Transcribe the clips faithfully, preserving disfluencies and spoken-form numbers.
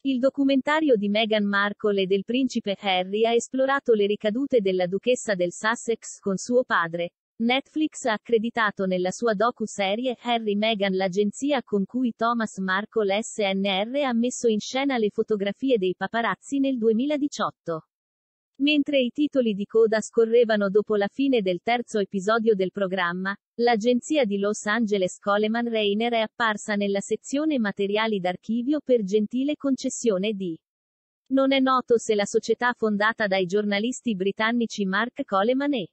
Il documentario di Meghan Markle e del principe Harry ha esplorato le ricadute della duchessa del Sussex con suo padre. Netflix ha accreditato nella sua docu-serie Harry Meghan l'agenzia con cui Thomas Markle S N R ha messo in scena le fotografie dei paparazzi nel duemiladiciotto. Mentre i titoli di coda scorrevano dopo la fine del terzo episodio del programma, l'agenzia di Los Angeles Coleman Rainer è apparsa nella sezione materiali d'archivio per gentile concessione di. Non è noto se la società fondata dai giornalisti britannici Mark Coleman e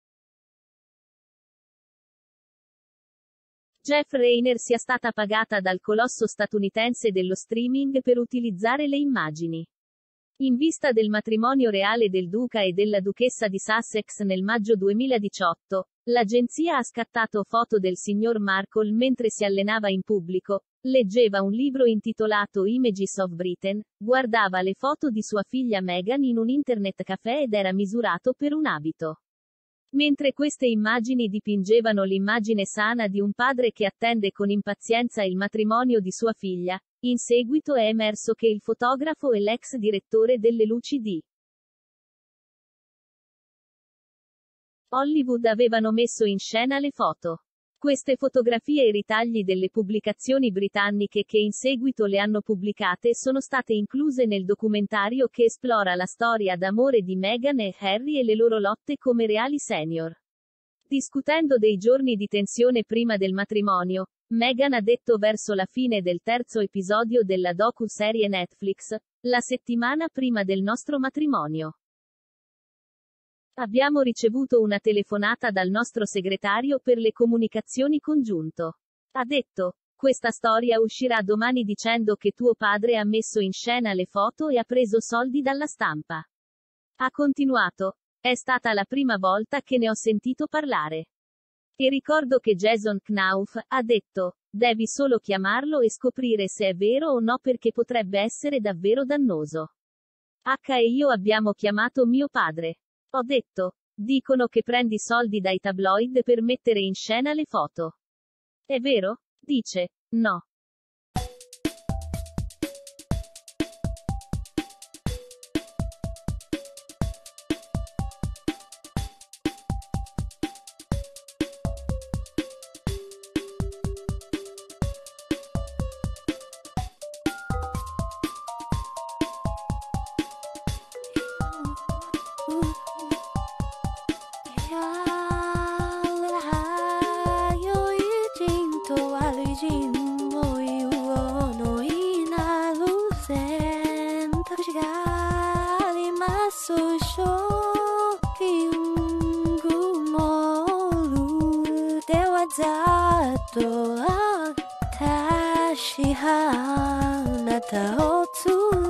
Jeff Rainer sia stata pagata dal colosso statunitense dello streaming per utilizzare le immagini. In vista del matrimonio reale del duca e della duchessa di Sussex nel maggio duemiladiciotto, l'agenzia ha scattato foto del signor Markle mentre si allenava in pubblico, leggeva un libro intitolato Images of Britain, guardava le foto di sua figlia Meghan in un internet caffè ed era misurato per un abito. Mentre queste immagini dipingevano l'immagine sana di un padre che attende con impazienza il matrimonio di sua figlia, in seguito è emerso che il fotografo è l'ex direttore delle luci di Hollywood avevano messo in scena le foto. Queste fotografie e ritagli delle pubblicazioni britanniche che in seguito le hanno pubblicate sono state incluse nel documentario che esplora la storia d'amore di Meghan e Harry e le loro lotte come reali senior. Discutendo dei giorni di tensione prima del matrimonio, Meghan ha detto verso la fine del terzo episodio della docu-serie Netflix, la settimana prima del nostro matrimonio. Abbiamo ricevuto una telefonata dal nostro segretario per le comunicazioni congiunto. Ha detto, questa storia uscirà domani dicendo che tuo padre ha messo in scena le foto e ha preso soldi dalla stampa. Ha continuato, è stata la prima volta che ne ho sentito parlare. E ricordo che Jason Knauf ha detto, devi solo chiamarlo e scoprire se è vero o no perché potrebbe essere davvero dannoso. H e io abbiamo chiamato mio padre. Ho detto, dicono che prendi soldi dai tabloid per mettere in scena le foto. È vero? Dice, no. Tashi ha nata o tsu